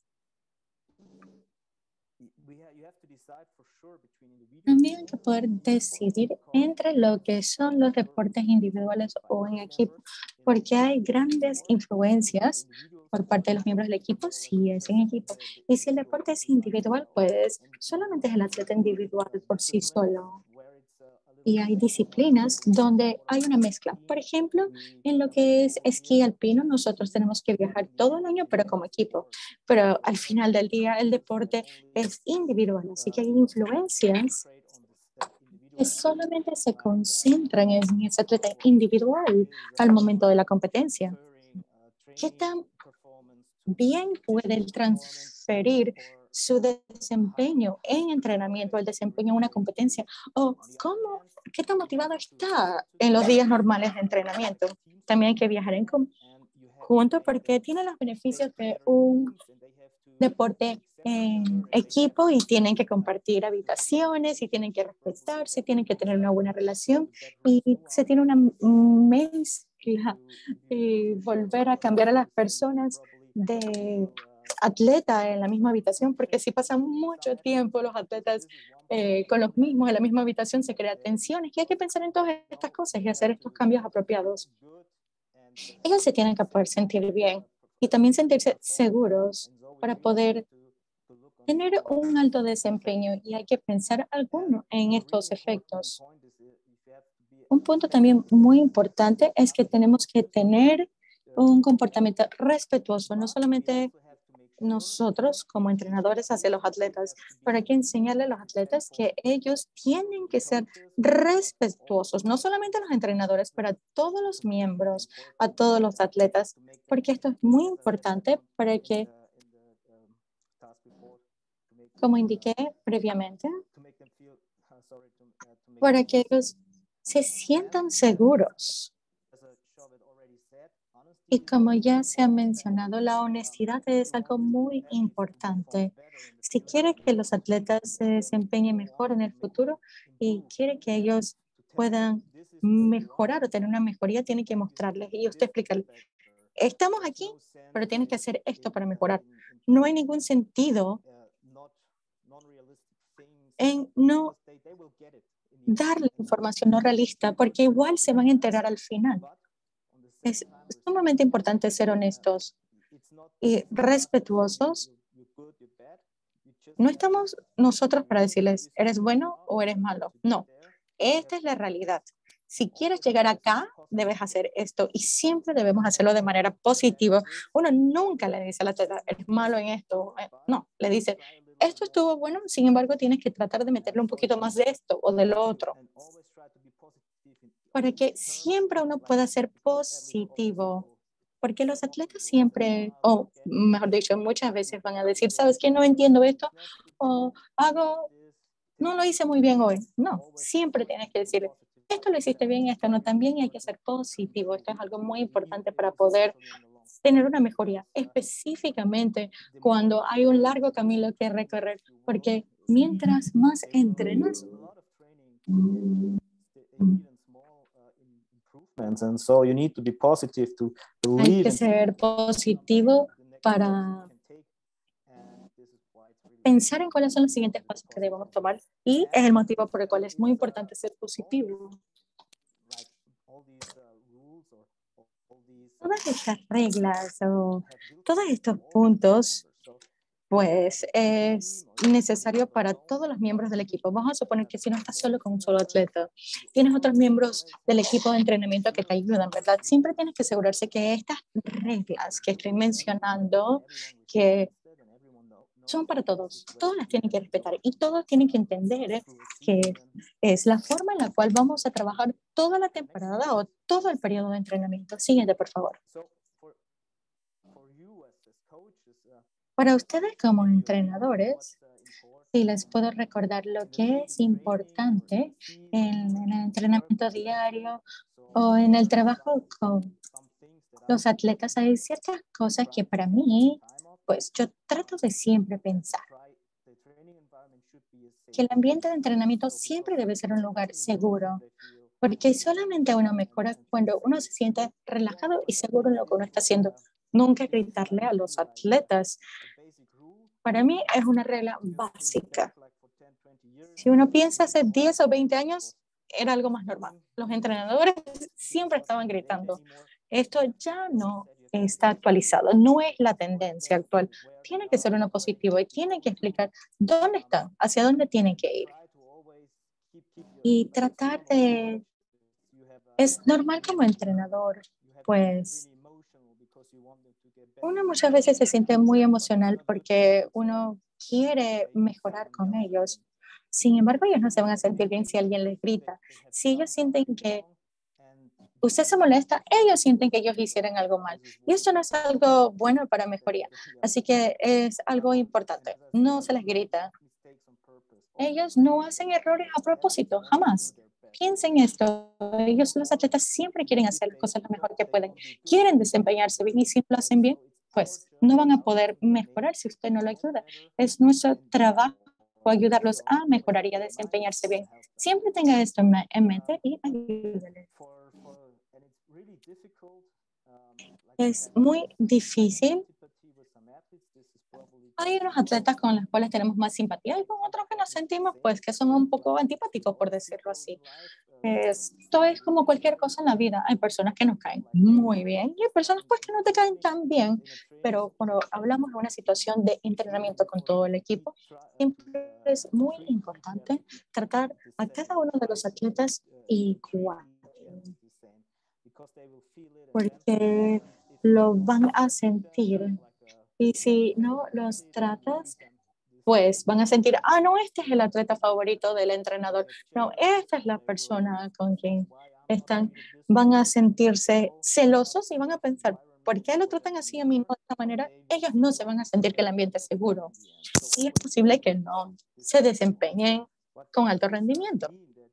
También hay que poder decidir entre lo que son los deportes individuales o en equipo, porque hay grandes influencias por parte de los miembros del equipo si es en equipo. Y si el deporte es individual, pues solamente es el atleta individual por sí solo. Y hay disciplinas donde hay una mezcla. Por ejemplo, en lo que es esquí alpino, nosotros tenemos que viajar todo el año, pero como equipo. Pero al final del día, el deporte es individual, así que hay influencias que solamente se concentran en ese atleta individual al momento de la competencia. ¿Qué tan bien puede transferir su desempeño en entrenamiento, el desempeño en una competencia? ¿O qué tan motivado está en los días normales de entrenamiento? También hay que viajar en conjunto porque tiene los beneficios de un deporte en equipo y tienen que compartir habitaciones y tienen que respetarse, tienen que tener una buena relación y se tiene una mezcla y volver a cambiar a las personas de atleta en la misma habitación, porque si pasan mucho tiempo los atletas con los mismos en la misma habitación se crean tensiones y hay que pensar en todas estas cosas y hacer estos cambios apropiados. Ellos se tienen que poder sentir bien y también sentirse seguros para poder tener un alto desempeño y hay que pensar alguno en estos efectos. Un punto también muy importante es que tenemos que tener un comportamiento respetuoso, no solamente nosotros como entrenadores hacia los atletas, pero hay que enseñarle a los atletas que ellos tienen que ser respetuosos, no solamente a los entrenadores, pero a todos los miembros, a todos los atletas, porque esto es muy importante para que, como indiqué previamente, para que ellos se sientan seguros. Y como ya se ha mencionado, la honestidad es algo muy importante. Si quiere que los atletas se desempeñen mejor en el futuro y quiere que ellos puedan mejorar o tener una mejoría, tiene que mostrarles y usted explicarles, estamos aquí, pero tienes que hacer esto para mejorar. No hay ningún sentido en no darle información no realista, porque igual se van a enterar al final. Es sumamente importante ser honestos y respetuosos. No estamos nosotros para decirles, ¿eres bueno o eres malo? No, esta es la realidad. Si quieres llegar acá, debes hacer esto y siempre debemos hacerlo de manera positiva. Uno nunca le dice a la atleta, eres malo en esto. No, le dice, esto estuvo bueno, sin embargo, tienes que tratar de meterle un poquito más de esto o de lo otro, para que siempre uno pueda ser positivo. Porque los atletas siempre, o mejor dicho, muchas veces van a decir, ¿sabes qué? No entiendo esto, o no lo hice muy bien hoy. No, siempre tienes que decir, esto lo hiciste bien, esto no también, y hay que ser positivo. Esto es algo muy importante para poder tener una mejoría, específicamente cuando hay un largo camino que recorrer, porque mientras más entrenas,
And so you need to be positive to
hay
believe
que
in
ser positivo para pensar en cuáles son los siguientes pasos que debemos tomar, y es el motivo por el cual es muy importante ser positivo. Todas estas reglas o todos estos puntos, pues es necesario para todos los miembros del equipo. Vamos a suponer que si no estás solo con un solo atleta, tienes otros miembros del equipo de entrenamiento que te ayudan, ¿verdad? Siempre tienes que asegurarse que estas reglas que estoy mencionando, que son para todos, todos las tienen que respetar y todos tienen que entender que es la forma en la cual vamos a trabajar toda la temporada o todo el periodo de entrenamiento. Siguiente, por favor. Para ustedes como entrenadores, sí les puedo recordar lo que es importante en el entrenamiento diario o en el trabajo con los atletas. Hay ciertas cosas que para mí, pues yo trato de siempre pensar que el ambiente de entrenamiento siempre debe ser un lugar seguro, porque solamente uno mejora cuando uno se siente relajado y seguro en lo que uno está haciendo. Nunca gritarle a los atletas. Para mí es una regla básica. Si uno piensa hace 10 o 20 años, era algo más normal. Los entrenadores siempre estaban gritando. Esto ya no está actualizado, no es la tendencia actual. Tiene que ser uno positivo y tiene que explicar dónde está, hacia dónde tienen que ir. Y tratar de... Es normal como entrenador, pues uno muchas veces se siente muy emocional porque uno quiere mejorar con ellos. Sin embargo, ellos no se van a sentir bien si alguien les grita. Si ellos sienten que usted se molesta, ellos sienten que ellos hicieron algo mal. Y esto no es algo bueno para mejoría. Así que es algo importante. No se les grita. Ellos no hacen errores a propósito, jamás. Piensen esto. Ellos, los atletas, siempre quieren hacer las cosas lo mejor que pueden. Quieren desempeñarse bien y si lo hacen bien, pues no van a poder mejorar si usted no lo ayuda. Es nuestro trabajo ayudarlos a mejorar y a desempeñarse bien. Siempre tenga esto en mente y ayúdenle. Es muy difícil. Hay unos atletas con los cuales tenemos más simpatía y con otros que nos sentimos pues que son un poco antipáticos, por decirlo así. Esto es como cualquier cosa en la vida. Hay personas que nos caen muy bien y hay personas pues que no te caen tan bien, pero cuando hablamos de una situación de entrenamiento con todo el equipo, siempre es muy importante tratar a cada uno de los atletas igual, porque lo van a sentir. Y si no los tratas, pues van a sentir, no, este es el atleta favorito del entrenador. No, esta es la persona con quien están. Van a sentirse celosos y van a pensar, ¿por qué lo tratan así a mí de esta manera? Ellos no se van a sentir que el ambiente es seguro. Y es posible que no se desempeñen con alto rendimiento.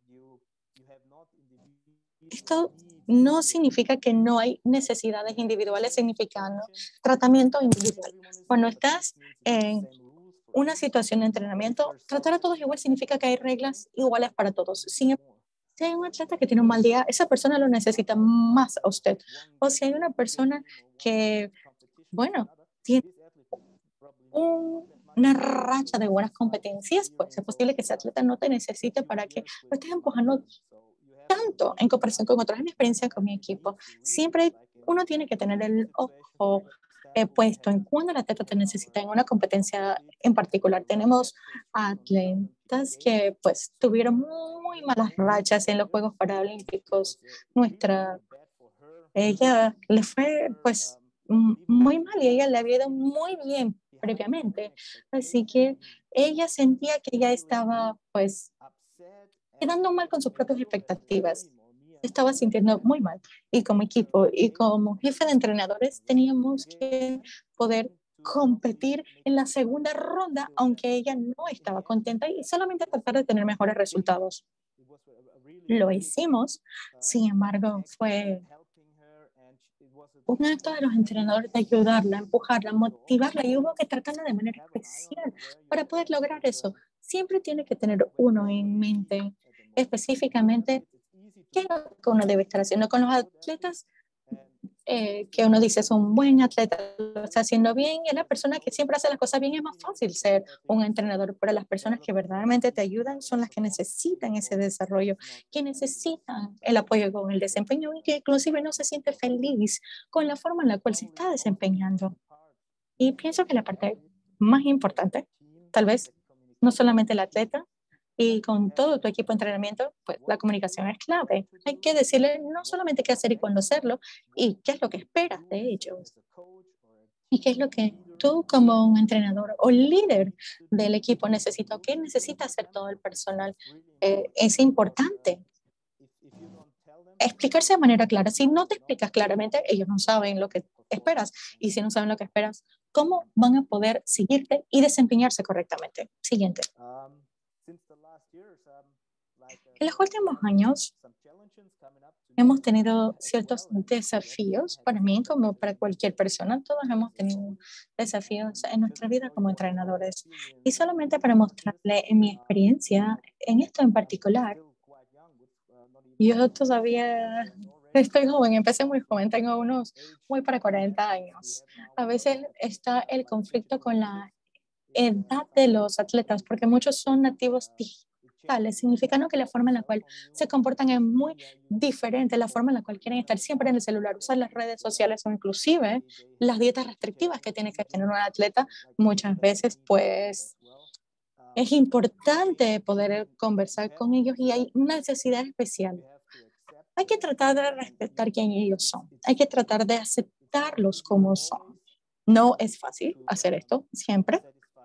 Esto no significa que no hay necesidades individuales, significa tratamiento individual. Cuando estás en una situación de entrenamiento, tratar a todos igual significa que hay reglas iguales para todos. Si hay un atleta que tiene un mal día, esa persona lo necesita más a usted. O si hay una persona que, bueno, tiene un una racha de buenas competencias, pues es posible que ese atleta no te necesite para que lo estés empujando tanto en comparación con otros. En mi experiencia con mi equipo, siempre uno tiene que tener el ojo puesto en cuando el atleta te necesita en una competencia en particular. Tenemos atletas que pues tuvieron muy malas rachas en los Juegos Paralímpicos. Ella le fue pues muy mal y ella le había ido muy bien previamente. Así que ella sentía que ella estaba pues quedando mal con sus propias expectativas. Estaba sintiendo muy mal. Y como equipo y como jefe de entrenadores teníamos que poder competir en la segunda ronda, aunque ella no estaba contenta y solamente tratar de tener mejores resultados. Lo hicimos, sin embargo, fue un acto de los entrenadores de ayudarla, empujarla, motivarla y hubo que tratarla de manera especial para poder lograr eso. Siempre tiene que tener uno en mente específicamente qué es lo que uno debe estar haciendo con los atletas. Que uno dice es un buen atleta, lo está haciendo bien, y es la persona que siempre hace las cosas bien. Es más fácil ser un entrenador, pero las personas que verdaderamente te ayudan son las que necesitan ese desarrollo, que necesitan el apoyo con el desempeño y que inclusive no se siente feliz con la forma en la cual se está desempeñando. Y pienso que la parte más importante, tal vez, no solamente el atleta, y con todo tu equipo de entrenamiento, pues la comunicación es clave. Hay que decirle no solamente qué hacer y cuándo hacerlo, y qué es lo que esperas de ellos. Y qué es lo que tú como un entrenador o líder del equipo necesitas, o qué necesita hacer todo el personal. Es importante explicarse de manera clara. Si no te explicas claramente, ellos no saben lo que esperas. Y si no saben lo que esperas, ¿cómo van a poder seguirte y desempeñarse correctamente? Siguiente. En los últimos años hemos tenido ciertos desafíos, para mí como para cualquier persona. Todos hemos tenido desafíos en nuestra vida como entrenadores. Y solamente para mostrarle en mi experiencia, en esto en particular, yo todavía estoy joven, empecé muy joven, tengo unos muy para 40 años. A veces está el conflicto con la edad de los atletas, porque muchos son nativos digitales, significando que la forma en la cual se comportan es muy diferente, la forma en la cual quieren estar siempre en el celular, usar las redes sociales o inclusive las dietas restrictivas que tiene que tener un atleta. Muchas veces pues es importante poder conversar con ellos y hay una necesidad especial. Hay que tratar de respetar quién ellos son, hay que tratar de aceptarlos como son. No es fácil hacer esto siempre.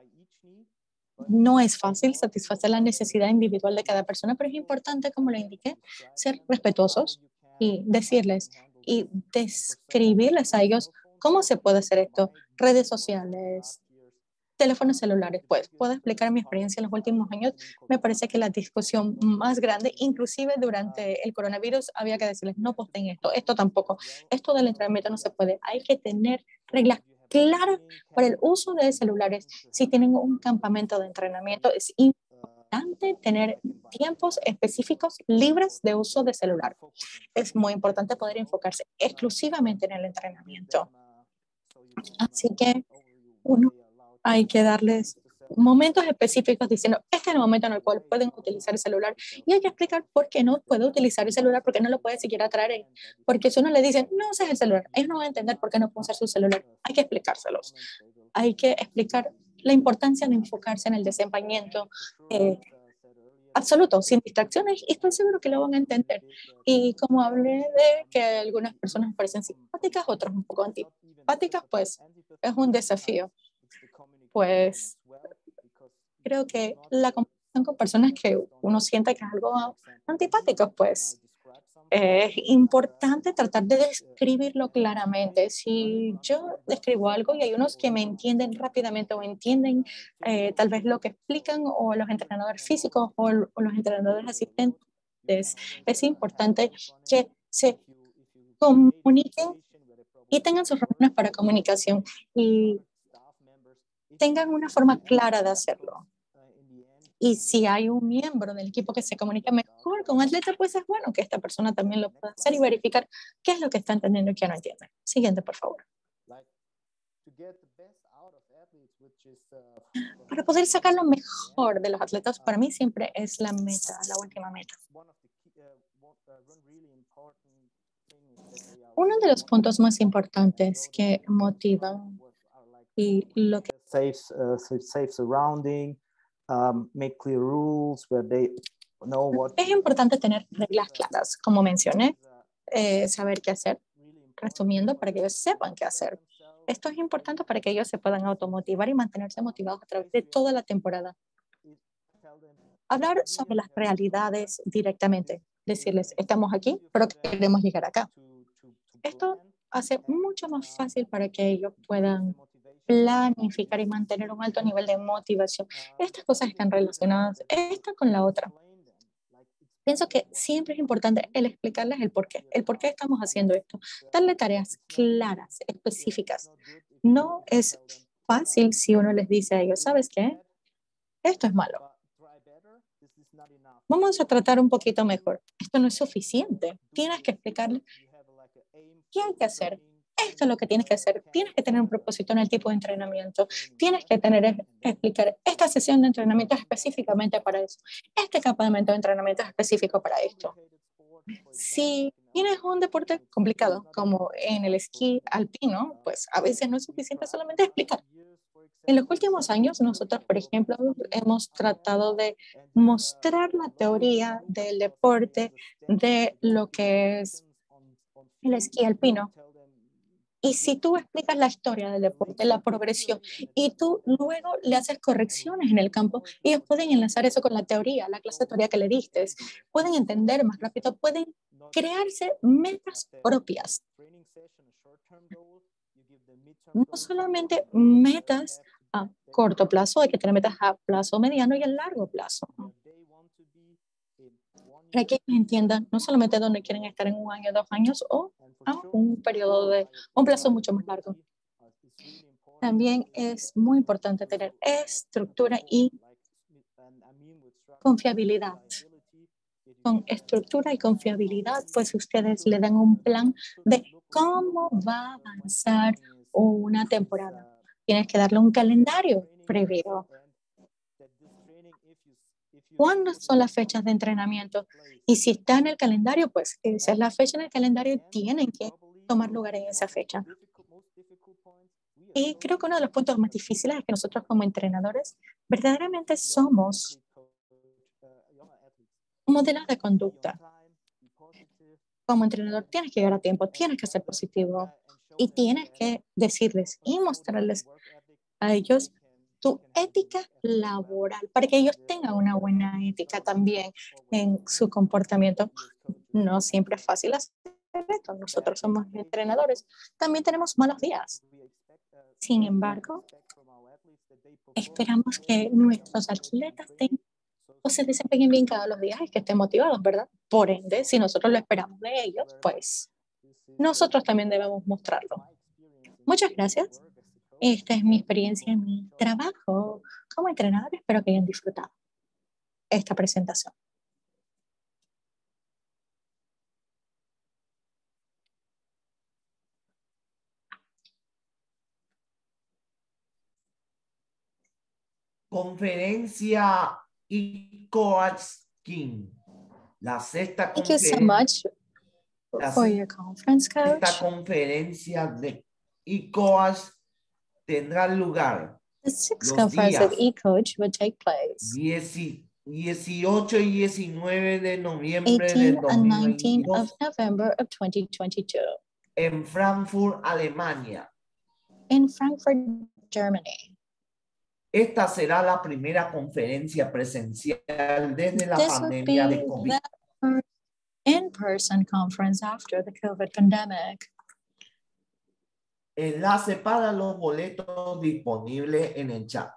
No es fácil satisfacer la necesidad individual de cada persona, pero es importante, como le indiqué, ser respetuosos y decirles y describirles a ellos cómo se puede hacer esto. Redes sociales, teléfonos celulares, pues puedo explicar mi experiencia en los últimos años. Me parece que la discusión más grande, inclusive durante el coronavirus, había que decirles no posten esto tampoco, esto del entrenamiento no se puede. Hay que tener reglas claras para el uso de celulares. Si tienen un campamento de entrenamiento, es importante tener tiempos específicos libres de uso de celular. Es muy importante poder enfocarse exclusivamente en el entrenamiento. Así que hay que darles momentos específicos diciendo, este es el momento en el cual pueden utilizar el celular, y hay que explicar por qué no puede utilizar el celular, por qué no lo puede siquiera traer, porque si uno le dice, no uses el celular, ellos no van a entender por qué no pueden usar su celular. Hay que explicárselos. Hay que explicar la importancia de enfocarse en el desempeñamiento absoluto, sin distracciones, y estoy seguro que lo van a entender. Y como hablé de que algunas personas parecen simpáticas, otras un poco antipáticas, pues es un desafío. Pues creo que la conversación con personas que uno siente que es algo antipático, pues es importante tratar de describirlo claramente. Si yo describo algo y hay unos que me entienden rápidamente o entienden tal vez lo que explican, o los entrenadores físicos o los entrenadores asistentes, es importante que se comuniquen y tengan sus reuniones para comunicación y tengan una forma clara de hacerlo. Y si hay un miembro del equipo que se comunica mejor con un atleta, pues es bueno que esta persona también lo pueda hacer y verificar qué es lo que está entendiendo y qué no entiende. Siguiente, por favor. Para poder sacar lo mejor de los atletas, para mí siempre es la meta, la última meta. Uno de los puntos más importantes que motivan y lo que
safe surrounding, make clear rules where they know what.
es importante tener reglas claras, como mencioné, saber qué hacer, resumiendo, para que ellos sepan qué hacer. Esto es importante para que ellos se puedan automotivar y mantenerse motivados a través de toda la temporada. Hablar sobre las realidades directamente, decirles, estamos aquí, pero queremos llegar acá. Esto hace mucho más fácil para que ellos puedan planificar y mantener un alto nivel de motivación. Estas cosas están relacionadas, esta con la otra. Pienso que siempre es importante el explicarles el por qué estamos haciendo esto. Darle tareas claras, específicas. No es fácil si uno les dice a ellos, ¿sabes qué? Esto es malo. Vamos a tratar un poquito mejor. Esto no es suficiente. Tienes que explicarles qué hay que hacer. Esto es lo que tienes que hacer. Tienes que tener un propósito en el tipo de entrenamiento. Tienes que explicar esta sesión de entrenamiento específicamente para eso. Este campamento de entrenamiento es específico para esto. Si tienes un deporte complicado, como en el esquí alpino, pues a veces no es suficiente solamente explicar. En los últimos años, nosotros, por ejemplo, hemos tratado de mostrar la teoría del deporte de lo que es el esquí alpino. Y si tú explicas la historia del deporte, la progresión, y tú luego le haces correcciones en el campo, ellos pueden enlazar eso con la teoría, la clase de teoría que le diste, pueden entender más rápido, pueden crearse metas propias. No solamente metas a corto plazo, hay que tener metas a plazo mediano y a largo plazo. Para que ellos entiendan no solamente dónde quieren estar en 1 año, 2 años o a un periodo de un plazo mucho más largo. También es muy importante tener estructura y confiabilidad. Con estructura y confiabilidad, pues ustedes le dan un plan de cómo va a avanzar una temporada. Tienes que darle un calendario previo. ¿Cuándo son las fechas de entrenamiento? Y si está en el calendario, pues esa es la fecha en el calendario y tienen que tomar lugar en esa fecha. Y creo que uno de los puntos más difíciles es que nosotros como entrenadores verdaderamente somos modelos de conducta. Como entrenador tienes que llegar a tiempo, tienes que ser positivo y tienes que decirles y mostrarles a ellos tu ética laboral, para que ellos tengan una buena ética también en su comportamiento. No siempre es fácil hacer esto. Nosotros somos entrenadores. También tenemos malos días. Sin embargo, esperamos que nuestros atletas se desempeñen bien cada los días y que estén motivados, ¿verdad? Por ende, si nosotros lo esperamos de ellos, pues nosotros también debemos mostrarlo. Muchas gracias. Esta es mi experiencia en mi trabajo como entrenador. Espero que hayan disfrutado esta presentación.
Conferencia ICOAS King. La sexta
Thank you so much for your conference, coach.
Esta conferencia de ICOAS tendrá lugar
The sixth conference of eCoach will take place
18 y 19 de noviembre
18
del
and 19
2022
of November of 2022
en Frankfurt, Alemania.
in Frankfurt, Germany.
Esta será la primera conferencia presencial desde la
This would
pandemia de
be
COVID.
the first in-person conference after the COVID pandemic.
Enlace para los boletos disponible en el chat.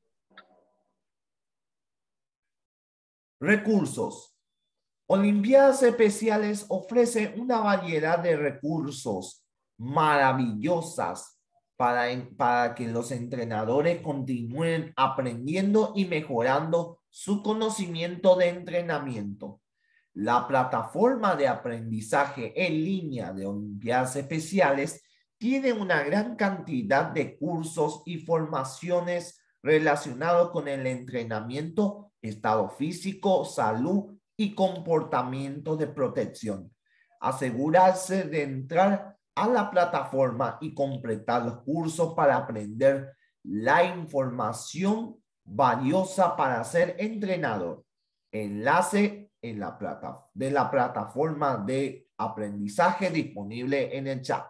Recursos. Olimpiadas Especiales ofrece una variedad de recursos maravillosas para que los entrenadores continúen aprendiendo y mejorando su conocimiento de entrenamiento. La plataforma de aprendizaje en línea de Olimpiadas Especiales tiene una gran cantidad de cursos y formaciones relacionados con el entrenamiento, estado físico, salud y comportamiento de protección. Asegurarse de entrar a la plataforma y completar los cursos para aprender la información valiosa para ser entrenador. Enlace en de la plataforma de aprendizaje disponible en el chat.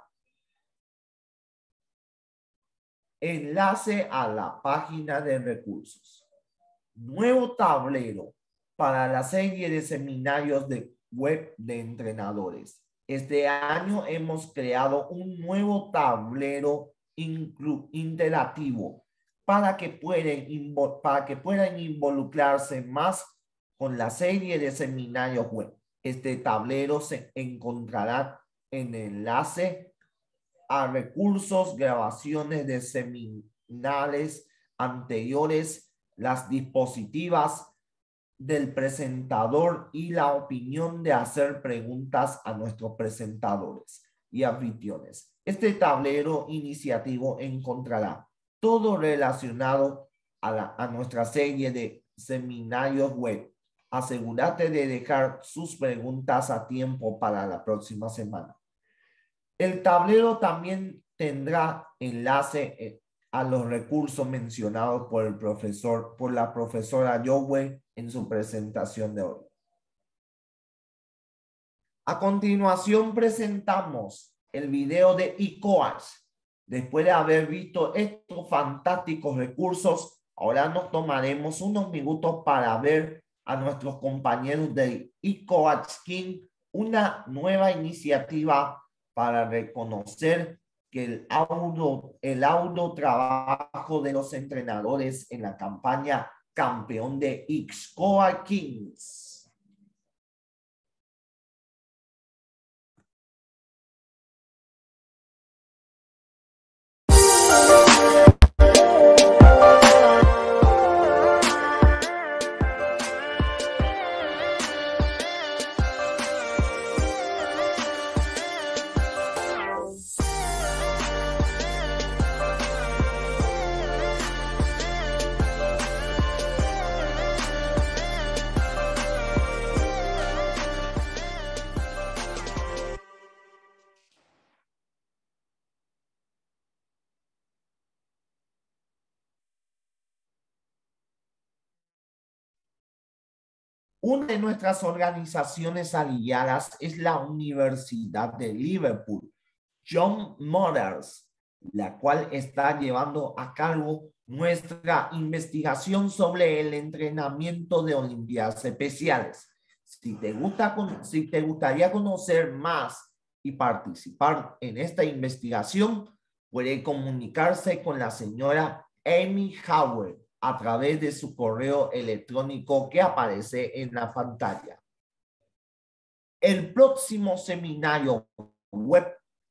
Enlace a la página de recursos. Nuevo tablero para la serie de seminarios de web de entrenadores. Este año hemos creado un nuevo tablero interactivo para que puedan involucrarse más con la serie de seminarios web. Este tablero se encontrará en el enlace a recursos, grabaciones de seminarios anteriores, las diapositivas del presentador y la opinión de hacer preguntas a nuestros presentadores y anfitriones. Este tablero iniciativo encontrará todo relacionado a nuestra serie de seminarios web. Asegúrate de dejar sus preguntas a tiempo para la próxima semana. El tablero también tendrá enlace a los recursos mencionados por la profesora Jowe en su presentación de hoy. A continuación presentamos el video de eCoach. Después de haber visto estos fantásticos recursos, ahora nos tomaremos unos minutos para ver a nuestros compañeros de eCoach King, una nueva iniciativa para reconocer que el arduo trabajo de los entrenadores en la campaña campeón de eCoach Kings. Una de nuestras organizaciones aliadas es la Universidad de Liverpool, John Motters, la cual está llevando a cabo nuestra investigación sobre el entrenamiento de Olimpiadas Especiales. Si te gustaría conocer más y participar en esta investigación, puede comunicarse con la señora Amy Howard a través de su correo electrónico que aparece en la pantalla. El próximo seminario web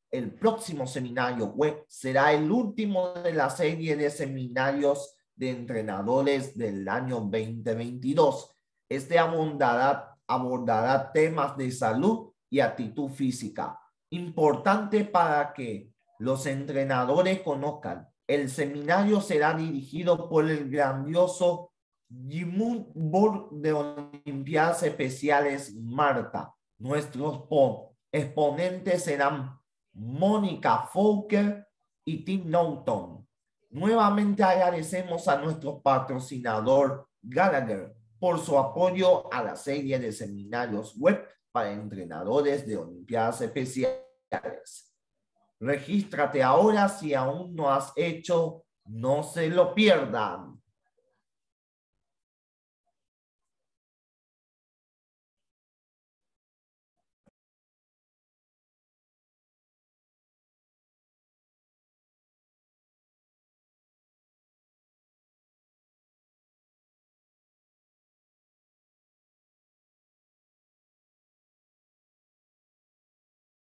será el último de la serie de seminarios de entrenadores del año 2022. Este abordará temas de salud y actitud física, importante para que los entrenadores conozcan. El seminario será dirigido por el grandioso Jimmy Board de Olimpiadas Especiales Marta. Nuestros exponentes serán Mónica Fouker y Tim Norton. Nuevamente agradecemos a nuestro patrocinador Gallagher por su apoyo a la serie de seminarios web para entrenadores de Olimpiadas Especiales. Regístrate ahora si aún no has hecho, no se lo pierdan.